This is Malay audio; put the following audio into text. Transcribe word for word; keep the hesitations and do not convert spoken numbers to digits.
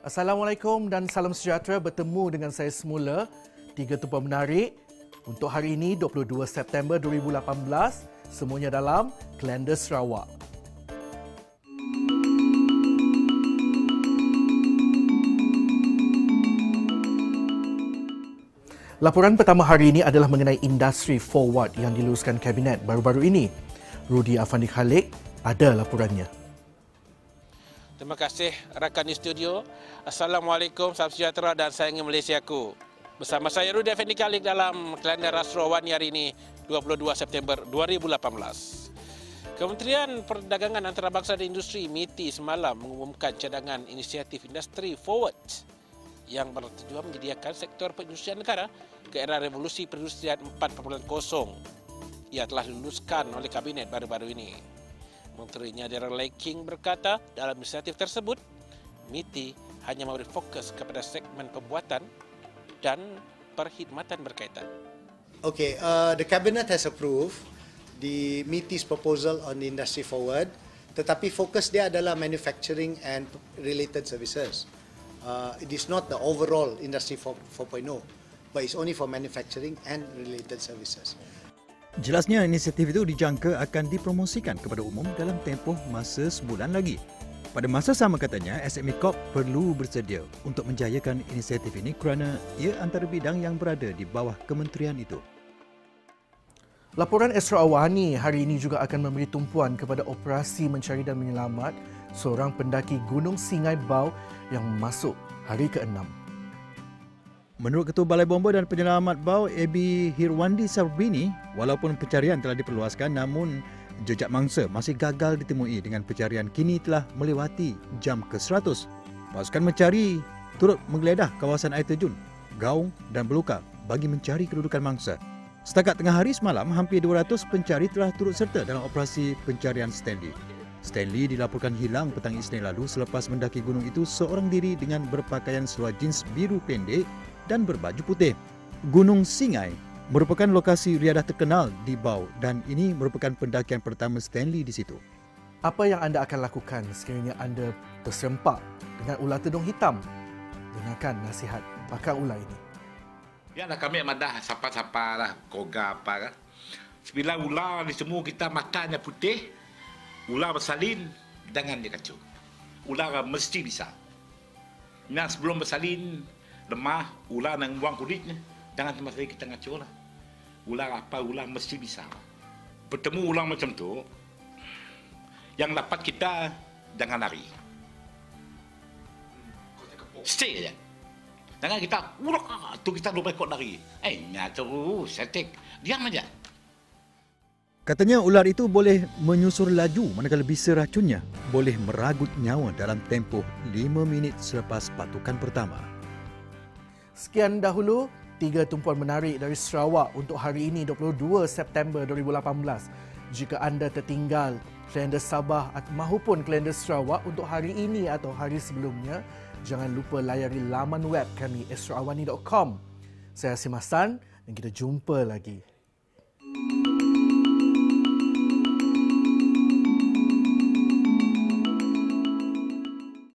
Assalamualaikum dan salam sejahtera, bertemu dengan saya semula. Tiga tumpuan menarik untuk hari ini dua puluh dua September dua ribu lapan belas, semuanya dalam Kalender Sarawak. Laporan pertama hari ini adalah mengenai industri forward yang diluluskan Kabinet baru-baru ini. Rudi Afandi Khalik ada laporannya. Terima kasih rakan di studio. Assalamualaikum, salam sejahtera dan sayangi Malaysiaku. Bersama saya Rudi Afandi Khalik dalam Kalender Sarawak hari ini dua puluh dua September dua ribu lapan belas. Kementerian Perdagangan Antarabangsa dan Industri M I T I semalam mengumumkan cadangan inisiatif industri forward yang bertujuan menyediakan sektor perindustrian negara ke era revolusi perindustrian empat titik kosong yang telah diluluskan oleh Kabinet baru-baru ini. Menteri Nyadira Laiking berkata dalam inisiatif tersebut, M I T I hanya memberi fokus kepada segmen pembuatan dan perkhidmatan berkaitan. Okay, uh, the Cabinet has approved the M I T I's proposal on the industry forward, tetapi fokus dia adalah manufacturing and related services. Uh, it is not the overall industry four point oh, but it's only for manufacturing and related services. Jelasnya inisiatif itu dijangka akan dipromosikan kepada umum dalam tempoh masa sebulan lagi. Pada masa sama katanya, S M E Corp perlu bersedia untuk menjayakan inisiatif ini kerana ia antara bidang yang berada di bawah kementerian itu. Laporan Esra Awani hari ini juga akan memberi tumpuan kepada operasi mencari dan menyelamat seorang pendaki Gunung Singai Bau yang masuk hari keenam. Menurut Ketua Balai Bomba dan Penyelamat Bau, A B Hirwandi Sarbini, walaupun pencarian telah diperluaskan namun jejak mangsa masih gagal ditemui dengan pencarian kini telah melewati jam ke seratus. Pasukan mencari turut menggeledah kawasan air terjun, gaung dan beluka bagi mencari kedudukan mangsa. Setakat tengah hari semalam, hampir dua ratus pencari telah turut serta dalam operasi pencarian Stanley. Stanley dilaporkan hilang petang Isnin lalu selepas mendaki gunung itu seorang diri dengan berpakaian seluar jeans biru pendek dan berbaju putih. Gunung Singai merupakan lokasi riadah terkenal di Bau dan ini merupakan pendakian pertama Stanley di situ. Apa yang anda akan lakukan sekiranya anda terserempak dengan ular tedung hitam? Dengarkan nasihat pakar ular ini. Biarlah kami madah siapa-siapa lah, koga apa kan. Sembilan ular ni semua kita matanya putih, ular bersalin, jangan dia kacau. Ular mesti bisa. Nah sebelum bersalin, lemah, ular yang buang kulitnya, jangan cuma sekali kita ngacau lah. Ular apa, ular mesti bisa. Bertemu ular macam tu, yang dapat kita jangan lari. Stay aja. Jangan kita, ular tu kita lupa ikut lari. Eh, nyatu, setik, diam aja. Katanya ular itu boleh menyusur laju manakala bisa racunnya boleh meragut nyawa dalam tempoh lima minit selepas patukan pertama. Sekian dahulu tiga tumpuan menarik dari Sarawak untuk hari ini dua puluh dua September dua ribu lapan belas. Jika anda tertinggal kalender Sabah maupun kalender Sarawak untuk hari ini atau hari sebelumnya, jangan lupa layari laman web kami esra awani dot com. Saya Asim Hassan dan kita jumpa lagi.